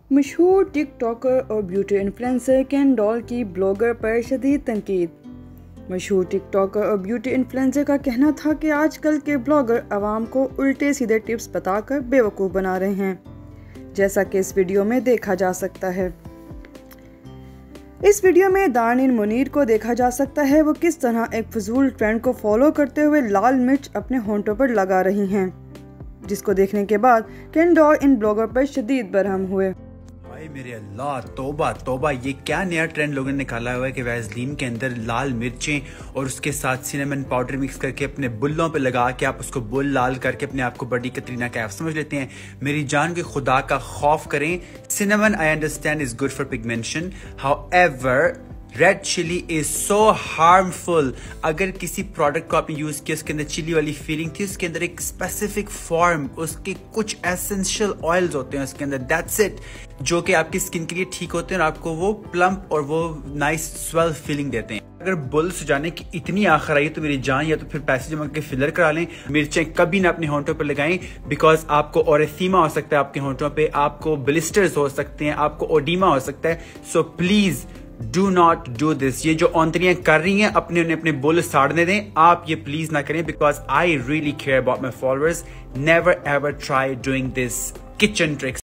मशहूर टिकटॉकर और beauty influencer Ken Doll की ब्लॉगर पर शदीद तनकीद। मशहूर टिकटॉकर और ब्यूटी इन्फ्लुएंसर का कहना था कि आजकल के ब्लॉगर आवाम को उल्टे सीधे टिप्स बताकर बेवकूफ़ बना रहे हैं, जैसा कि इस वीडियो में देखा जा सकता है। इस वीडियो में दानिन मुनीर को देखा जा सकता है वो किस तरह एक फजूल ट्रेंड को फॉलो करते हुए लाल मिर्च अपने होंठों पर लगा रही हैं, जिसको देखने के बाद केन डॉल इन ब्लॉगर पर शदीद बरहम हुए। मेरे अल्लाह, तौबा तौबा, ये क्या नया ट्रेंड लोगों ने निकाला हुआ है कि वैसलीन के अंदर लाल मिर्चें और उसके साथ सिनेमन पाउडर मिक्स करके अपने बुल्लों पे लगा के आप उसको बुल लाल करके अपने आप को बड़ी कतरीना कैफ समझ लेते हैं। मेरी जान के खुदा का खौफ करें। Cinnamon I understand is good for pigmentation, however red chilli is so harmful. अगर किसी प्रोडक्ट को आपने यूज किया, उसके अंदर चिली वाली फीलिंग थी, उसके अंदर एक स्पेसिफिक फॉर्म, उसके कुछ एसेंशियल ऑयल्स होते हैं उसके अंदर, दैट्स इट, जो कि आपकी स्किन के लिए ठीक होते हैं और आपको वो प्लम्प और वो नाइस स्वेल फीलिंग देते हैं। अगर बुल सुजाने की इतनी आखिर आई तो मेरी जान, या तो फिर पैसे जमा के फिलर करा लें। मिर्चें कभी ना अपने होंठों पर लगाएं, बिकॉज आपको ओरेसीमा हो सकता है आपके होंठों पे, आपको ब्लिस्टर्स हो सकते हैं, आपको ओडीमा हो सकता है। So please do not do this. ये जो औंतरियां कर रही हैं अपने बुल साड़ने दें, आप ये प्लीज ना करें, because I really care about my followers. Never ever try doing this kitchen tricks.